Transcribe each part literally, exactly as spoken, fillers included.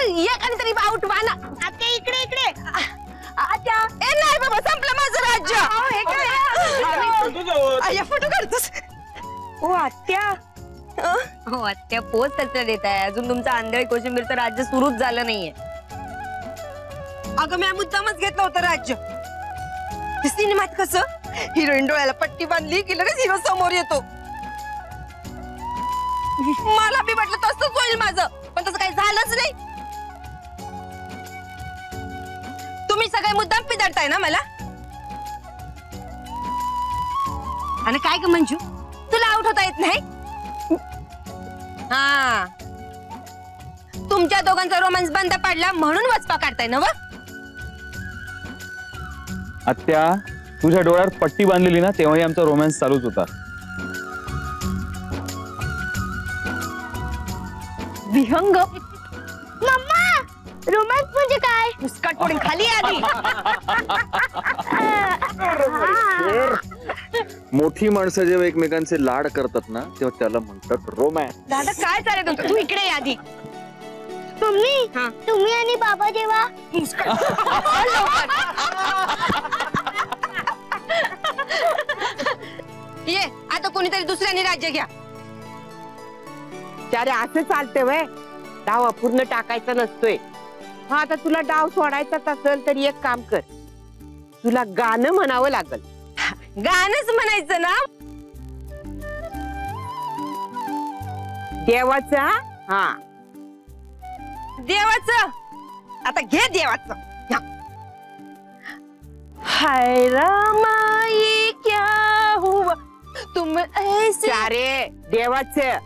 एक आणि तरी आउट वाना. आत्या इकडे इकडे. आत्या ए नाही बाबा संपलं माझं राज्य. हे काय फोटो काढतोस? ओ आत्या. हो आत्या पोच त्याच्या देत आहे. अजून तुमचं आंधळी कोशिंबीरचं राज्य सुरूच झालं नाहीये. अगं मी मुद्दामच घेतलं होतं राज्य. सिनेमात कसं हिरोईन डोळ्याला पट्टी बांधली की लगेच हिरो समोर येतो. मला बी म्हटलं तसंच होईल माझं, पण तसं काही झालंच नाही. तुम्ही सगळे मुद्दाम पिदळताय ना मला. आणि काय ग मंजू, तुला आउट होता येत नाही? हा, तुमच्या दोघांचा रोमांस बंद पडला म्हणून वचपा काढताय ना व? आत्या तुझ्या डोळ्यावर पट्टी बांधलेली ना तेव्हाही आमचा रोमॅन्स चालूच होता. विहंग. मम्मा रोमांस म्हणजे काय? मुस्काट पडून खाली आधी. मोठी माणसं जेव्हा एकमेकांचे लाड करतात ना तेव्हा त्याला म्हणतात रोमॅन्स. दादा काय चालेल तुमचं? तू इकडे ये आधी. मम्मी तुम्ही आणि बाबा जेव्हा ये आता कोणीतरी दुसऱ्याने राज्य घ्या. त्यारे असं चालतंय वय, डाव अपूर्ण टाकायचा नसतोय. हा आता तुला डाव सोडायचाच असेल तर एक काम कर, तुला गाणं म्हणावं लागल. गाणंच म्हणायचं ना. देवाचा. हा देवाचं. आता घे देवाचं. हाय रामाई क्या हुआ तुम ऐसे. अरे देवाचं.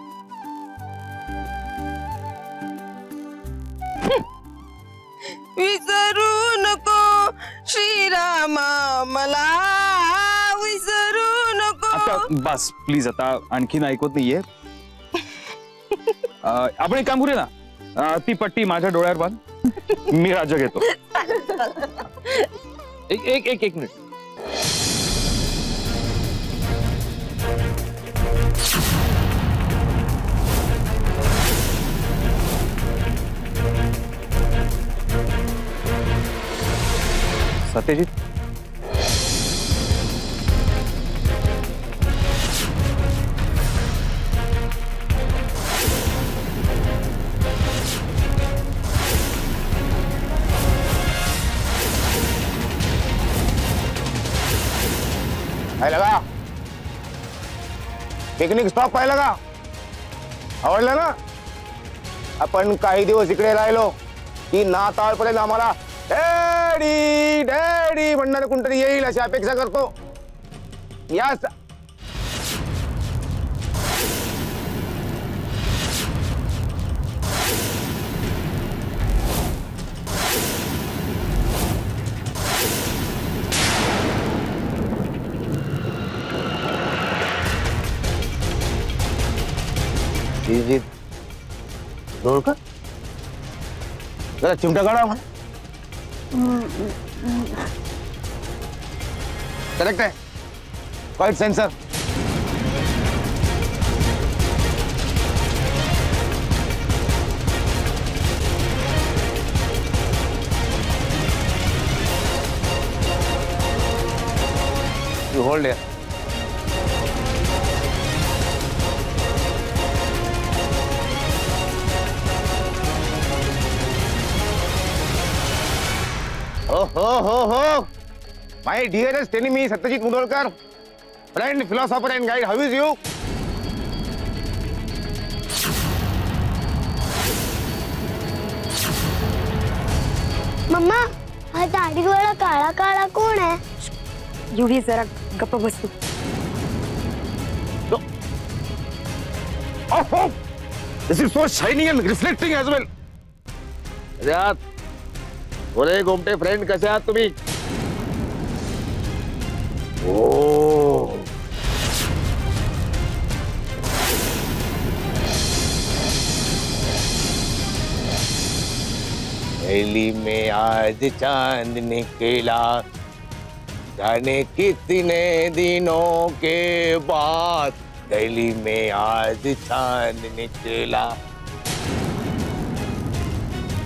विसरू नको श्रीरामा मला विसरू नको. आता बस प्लीज, आता आणखीन ऐकत नाहीये. आपण एक काम करूया ना, अं, ती पट्टी माझ्या डोळ्यावर बांध, मी राज्य घेतो. एक एक एक एक मिनिट. सत्यजित लगा पिकनिक स्पॉट पाहिलं का? आवडलं ना? आपण काही दिवस इकडे राहिलो की नाताळपर्यंत आम्हाला डॅडी डॅडी म्हणणारे कोणतरी येईल अशी अपेक्षा करतो. या का जरा चिमटा काढा मला. करेक्ट आहे. Quite sensor. You hold here. हो हो हो हो my dearest enemy Satyajit Mudholkar, friend, philosopher and guide, how is you? मम्मा हा दाढीवाला काळा काळा कोण आहे? युवी जरा गप्प बसू. This is so shining and reflecting as well. यात बोले गोमटे फ्रेंड, कसे आहात तुम्ही? ओ दिल्ली में आज चांद निकला, जाने कितने दिनों के बाद दिल्ली में आज चांद निकला.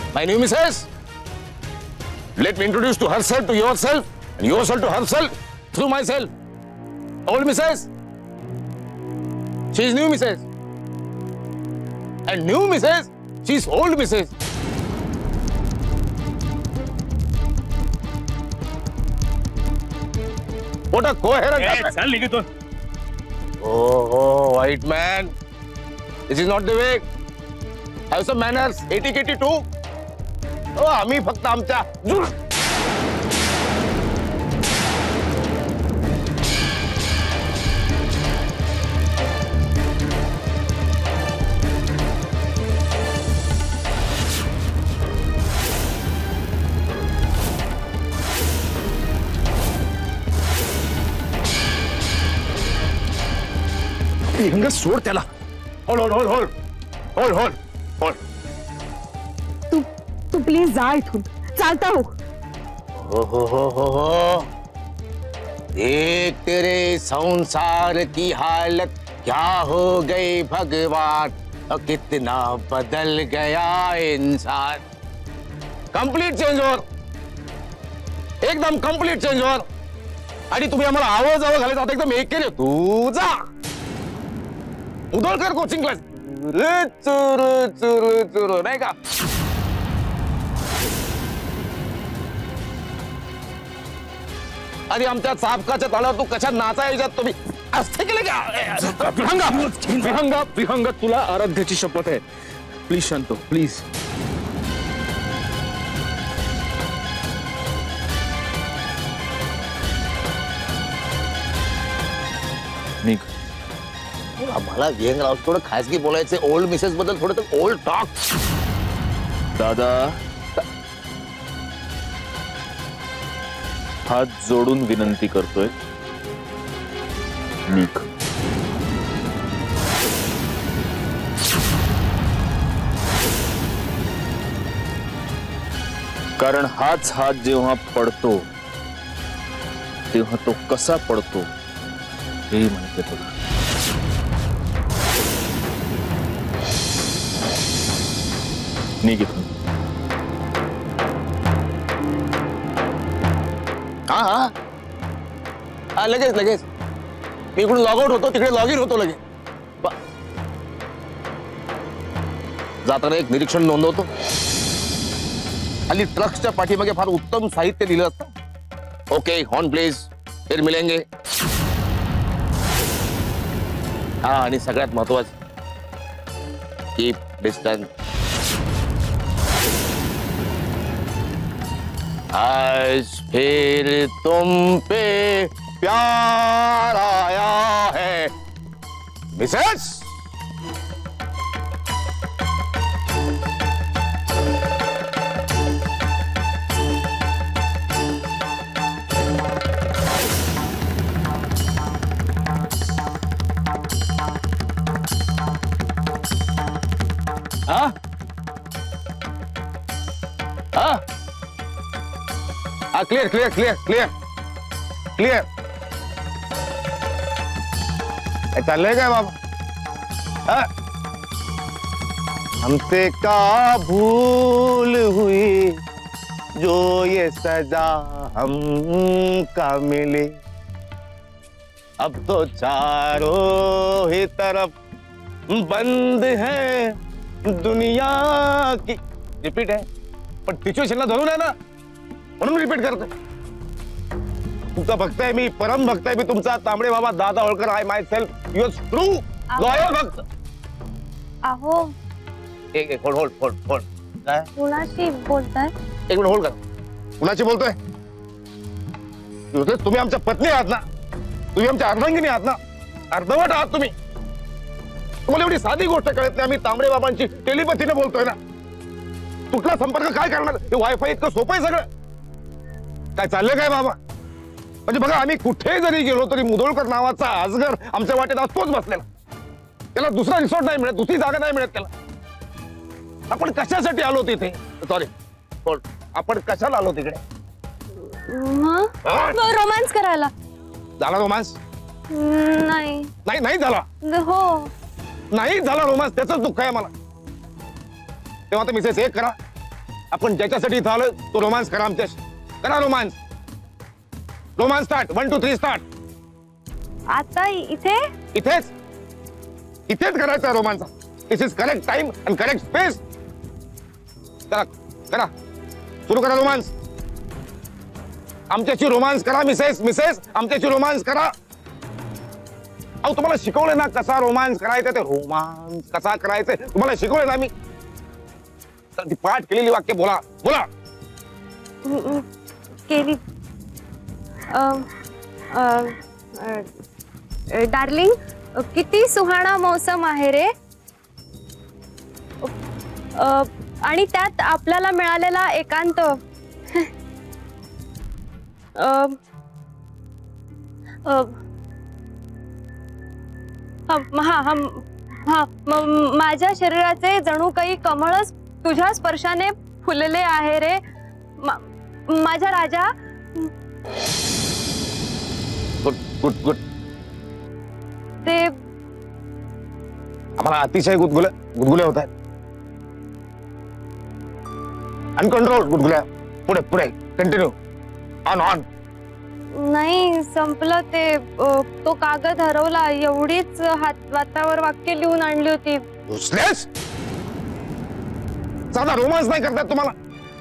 My new missus. Let me introduce to herself to yourself and yourself to herself through myself. Old missus. She is new missus. And new missus, she is old missus. What a coherent. चल निघतो. Oh, oh, white man. This is not the way. Have some manners. Etiquette too. Oh, आम्ही फक्त आमच्या जुळ. विहंग सोड त्याला. Hold hold hold hold hold hold. तू तू प्लीज जा इथून. चालता हो. हो हो हो हो हो. देख तेरे संसार की हालत क्या हो गई भगवान. और कितना बदल गया इंसान. Complete change over. एकदम कंप्लीट चेंज ओव्हर. आणि तुम्ही आम्हाला आवाज आवाज घालायचा आता एकदम एक केले. तू जा मुदोळकर कोचिंग क्लास. चुरू चुरू चुरू नाही का. आधी आमच्या चापकाच्या तालावर तू कशा नाचायच्यात तुम्ही असते केलं का. विहंगा विहंगा विहंगा तुला आराध्याची शपथ आहे. प्लीज शांत प्लीज. निघ. आम्हाला विहंगराव थोडं खासगी बोलायचे. ओल्ड मिसेस बद्दल थोडं ओल्ड टॉक. दादा हात जोडून विनंती करतोय. निघ. कारण हाच हात जेव्हा पडतो तेव्हा तो कसा पडतो हे म्हणते तुला. निघ इथून. हा हा हा लगेच लगेच. मी इकडून लॉग आउट होतो तिकडे लॉग इन होतो लगेच. ब- जाताना एक निरीक्षण नोंदवतो. हल्ली ट्रक्सच्या पाठीमागे फार उत्तम साहित्य दिलं असतं. Okay horn please. फिर मिलेंगे. हा आणि सगळ्यात महत्वाचं कीप डिस्टन्स. आज फिर तुम पे प्यार आया है मिसेस. हाँ हाँ हाँ clear clear clear clear clear. चाललंय काय बाबा. हाँ? हमसे का भूल हुई जो ये सजा हमका मिली. अब तो चारों ही तरफ बंद है दुनिया की. रिपीट है पण सिच्युएशनला धरून आहे ना म्हणून रिपीट करतो. तुमचा भक्त आहे मी. परम भक्त आहे मी तुमचा. Tambde Baba Dada Holkar. I myself your true loyal भक्त. अहो एक एक होल्ड होल्ड होल्ड होल्ड. काय कुणाशी बोलताय. एक मिनिट होल्ड करा. कुणाची बोलतोय. तुम्ही आमच्या पत्नी आहात ना. तुम्ही आमच्या अर्धांगिनी आहात ना. अर्धवट आहात तुम्ही. तुम्हाला एवढी साधी गोष्ट कळत नाही. आम्ही तांबडे बाबांची टेलिपथीने बोलतोय ना. कुठला संपर्क काय करणार. हे वायफाय इतकं सोपं आहे सगळं. काय चाललंय काय बाबा. म्हणजे बघा आम्ही कुठे जरी गेलो तरी मुदोळकर नावाचा आजगर आमच्या वाटेत असतोच बसलेला. त्याला दुसरा रिसॉर्ट नाही मिळत. दुसरी जागा नाही मिळत त्याला. आपण कशासाठी आलो तिथे. सॉरी आपण कशाला आलो तिकडे. रोमांस करायला. झाला रोमांस. नाही नाही नाही झाला. हो नाही झाला रोमांस. त्याच दुःख आहे मला. तेव्हा तर मिसेस एक करा. आपण ज्याच्यासाठी इथं आलोय तो रोमांस करा आमच्याशी. करा romance. Romance start. One two three start. आता इथे इथेच इथेच करायचा romance. This is correct time and correct space. करा करा सुरू करा रोमांस. आमच्याशी रोमांस करा मिसेस. मिसेस आमच्याशी रोमांस करा. अहो तुम्हाला शिकवलं ना कसा रोमांस करायचा. ते रोमांस कसा करायचा तुम्हाला शिकवलं ना मी. तर ती पाठ केलेली वाक्य बोला बोला. केली. डार्लिंग किती सुहाणा मौसम आहे रे. अ, आणि त्यात आपल्याला मिळालेला एकांत. अ, अ, हा हा हा म- माझ्या शरीराचे जणू काही कमळच तुझ्या स्पर्शाने फुलले आहे रे मा- माझा राजा. Good good good. ते आम्हाला अतिशय गुदगुले गुदगुले होत आहेत. अनकंट्रोल गुदगुल्या. पुढे पुढे कंटिन्यू. On on. नाही संपलं ते. अ, तो कागद हरवला. एवढीच हात वातावर वाक्य लिहून आणली होती. युसलेस. साधा रोमांस नाही करतात तुम्हाला.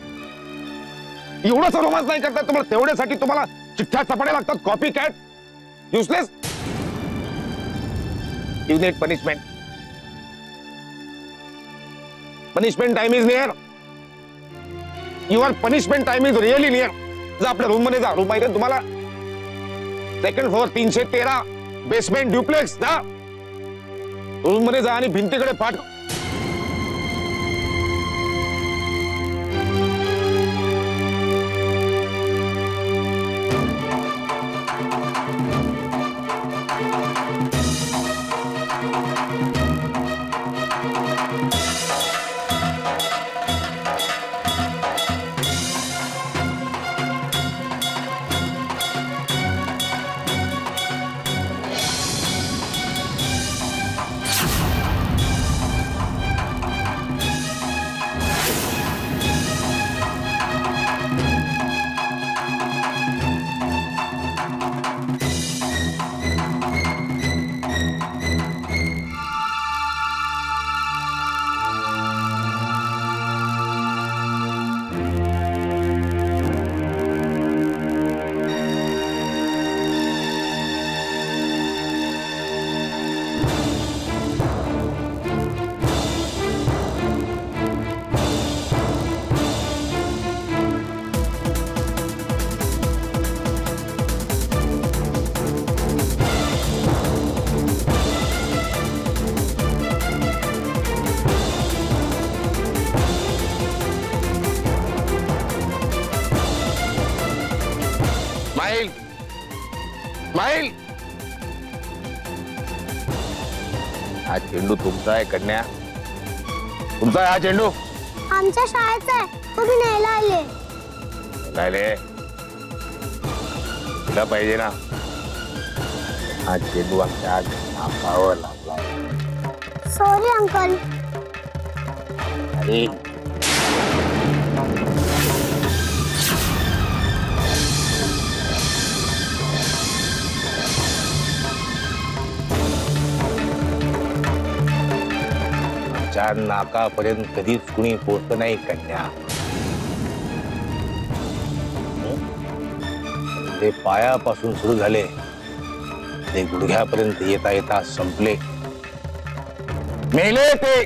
एवढंच रोमांस नाही करतात तुम्हाला. तेवढ्यासाठी तुम्हाला चिठ्ठ्या चपाट्या लागतात. Copy cat. Useless. You need punishment. Punishment time is near. Your punishment time is really near. जा आपल्या रूम मध्ये जा. रूम माहिती तुम्हाला. सेकंड फ्लोअर तीनशे तेरा बेसमेंट ड्युप्लेक्स. जा रूम मध्ये जा आणि भिंतीकडे फाट. Smile smile. हा चेंडू तुमचा आहे कन्या. तुमचा आहे हा चेंडू. आमच्या शाळेचा आहे. तुम्ही न्यायला आले. राहिले तुला पाहिजे ना. हा चेंडू आमच्या नाकावर लागला. Sorry uncle. अरे आमच्या नाकापर्यंत कधीच कुणी पोहोचत नाही कन्या. ते पायापासून सुरू झाले ते गुडघ्यापर्यंत येता येता संपले. मेले ते.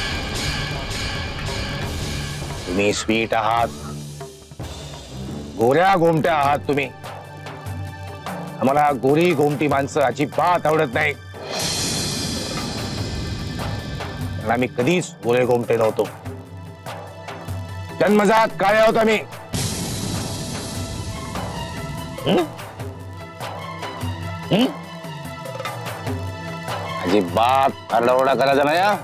तुम्ही स्वीट आहात. गोऱ्या गोमट्या आहात तुम्ही. आम्हाला गोरी गोमटी माणसं अजिबात आवडत नाही. आम्ही कधीच गोरे गोमटे नव्हतो. जन्मजात काळे आहोत आम्ही. अजिबात आरडाओरडा करायचा नाही. हा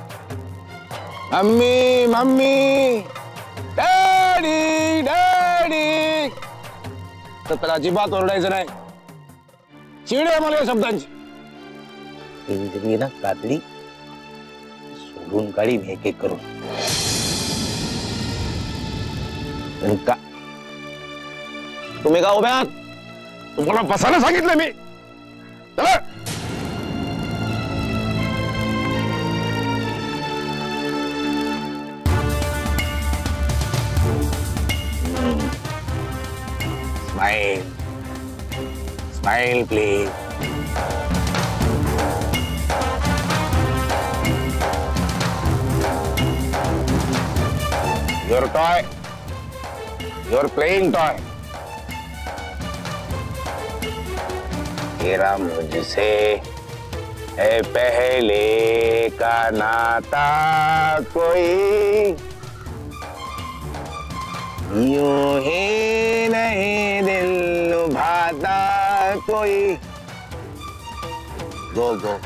मम्मी मम्मी डॅडी डॅडी तर अजिबात ओरडायचं नाही. चिड आहे मला या शब्दांची. इंद्रिय ना कातडी सोडून काढी एक एक करून. आणि का तुम्ही का उभे आहात? तुम्हाला बसायला सांगितलं मी. चला. Smile smile please. Your toy, your playing toy. तेरा मुझसे है पहले का नाता कोई, यूं ही नहीं दिल लुभाता कोई. गो गो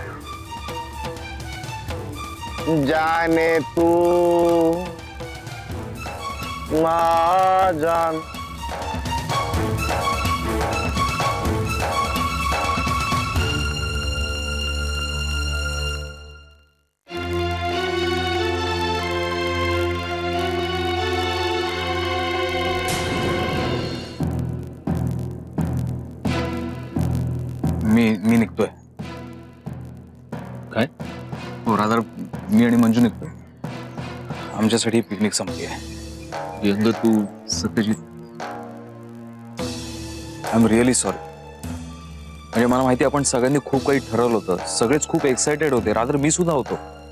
जाने तू माँ जान. मी मी निघतोय. काय? हो रादर मी आणि मंजू निघतोय. आमच्यासाठी पिकनिक संपली आहे. यंग तू Satyajit, I am really sorry. म्हणजे मला माहिती आपण सगळ्यांनी खूप काही ठरवलं होतं, सगळेच खूप एक्साइटेड होते, रादर मी सुद्धा होतो.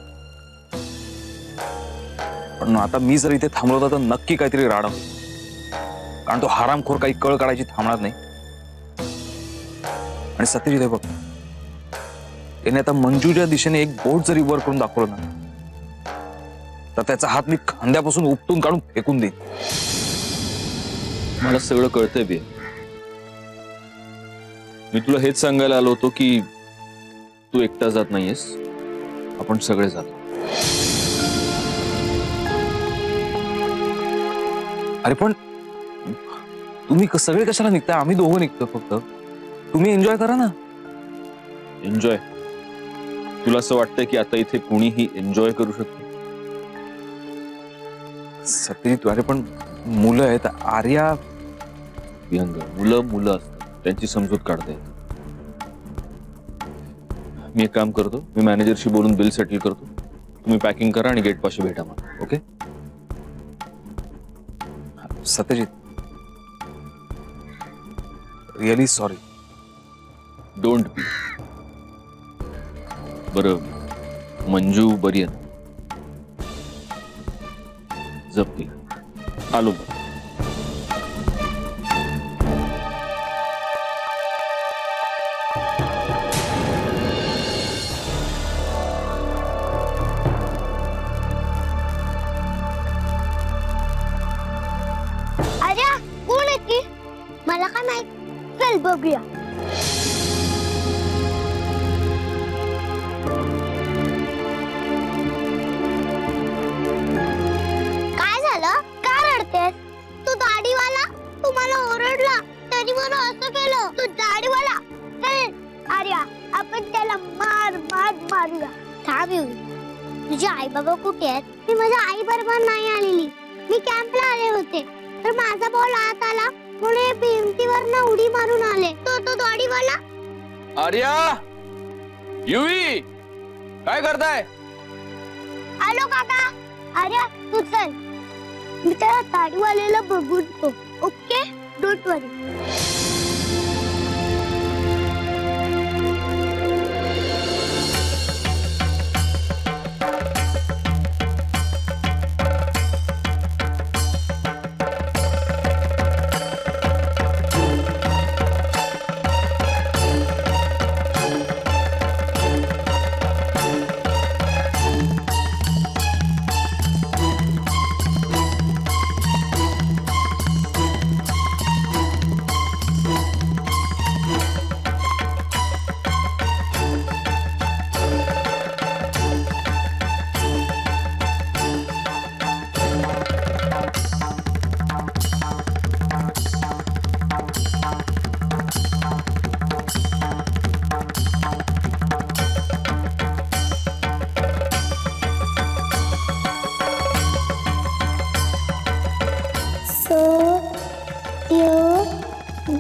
पण आता मी जर इथे थांबलो होतो तर नक्की काहीतरी राडा होईल. कारण तो हरामखोर काही कळ काढायची थांबणार नाही. आणि सत्यजित हे बघ, त्याने आता मंजूच्या दिशेने एक बोट जरी वर करून दाखवलं ना तर त्याचा हात मी खांद्यापासून उपटून काढून फेकून देईन. मला सगळं कळतंय बे. मी तुला हेच सांगायला आलो होतो की तू एकटा जात नाहीयेस, आपण सगळे जातो. अरे पण तुम्ही क- सगळे कशाला निघताय? आम्ही दोघं निघतो फक्त. तुम्ही एन्जॉय करा ना. एन्जॉय? तुला असं वाटतंय की आता इथे कुणीही एन्जॉय करू शकतो? सत्यजित, अरे पण मुलं आहेत. आर्या विहंग, मुलं मुलं असतात, त्यांची समजूत काढते. मी एक काम करतो, मी मॅनेजरशी बोलून बिल सेटल करतो. तुम्ही पॅकिंग करा आणि गेट पाशी भेटा मला. Okay? Satyajit, really sorry. Don't be. बरं, मंजू बरी आहे ना? जपली. आलो बघ. अरे कोण आहे ती? मला काय माहित. चल बघूया. काय झालं? का रडतेस? तू दाढीवाला, तू मला ओरडला तरी मला असं केलं. तू दाढीवाला. चल आर्या, आपण त्याला मार मार मारूया. थांब येऊ. तुझे आई बाबा कुठे आहेत? मी माझ्या आई बरोबर नाही आलेली. मी कॅम्पला आले होते तर माझा बॉल आत आला म्हणून भिंतीवर उडी मारून आले. तो तो दाढीवाला. आर्या, युवी, काय करताय? आलो काका. अरे तू चल, मी त्याला दाढीवाल्याला बघून तो. ओके, डोंट वरी.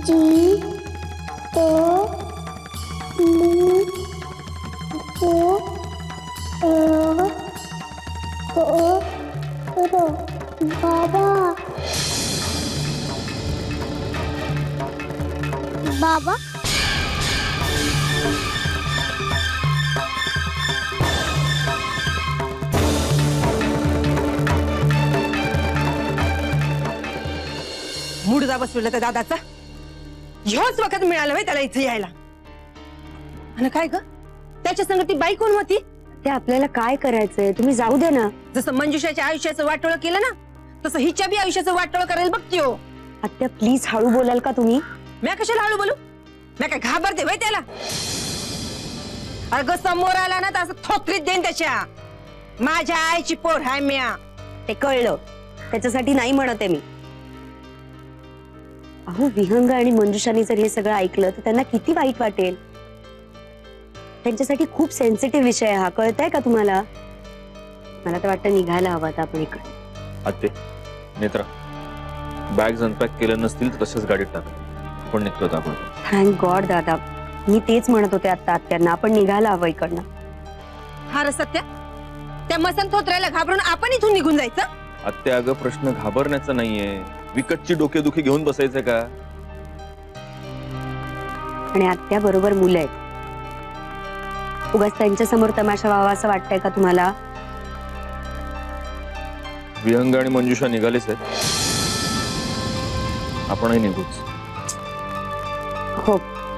जी तो मु जो रो तो रो बाबा बाबा मुडदा बसवला त्या दादाचा ह्योच वखत मिळालं होय त्याला इथे यायला. आणि काय ग त्याच्या संग ती बाई कोण होती? ते आपल्याला काय करायचंय तुम्ही जाऊ दे ना. जसं मंजुषाच्या आयुष्याचं वाटोळ केलं ना तसं हिच्या बी आयुष्याचं वाटोळ करेल बघ त्यो. आत्या प्लीज हळू बोलाल का तुम्ही? म्या कशाला हळू बोलू? म्या काय घाबरते होय त्याला? अगं समोर आला ना तर असं थोपरीत देईन त्याच्या. माझ्या आईची पोर हाय म्या. ते कळलं त्याच्यासाठी नाही म्हणत आहे मी. अहो विहंग आणि मंजुषाने जर हे सगळं ऐकलं तर त्यांना किती वाईट वाटेल. त्यांच्यासाठी खूप सेन्सिटिव्ह विषय हा, कळतंय का तुम्हाला? मला तर वाटतं निघायला हवं आता आपण इकडे. आते नेत्रा बॅग्स अनपॅक केल्या नसतील तर तशाच गाडीत टाका. आपण निघतो आपण. थँक गॉड दादा, मी तेच म्हणत होते आता आत्यांना, आपण निघायला हवं इकडनं. हा र सत्या त्या मसन थोत्रायला घाबरून आपण इथून निघून जायचं. आत्या अगं प्रश्न घाबरण्याचा नाहीये, विकटची डोकेदुखी घेऊन बसायचं का? आणि आत्या बरोबर मुलं आहेत. उगाच त्यांच्या समोर तमाशा व्हावा असं वाटतंय का तुम्हाला? विहंग आणि मंजुषा निघालेच आहेत, आपणही निघूच. हो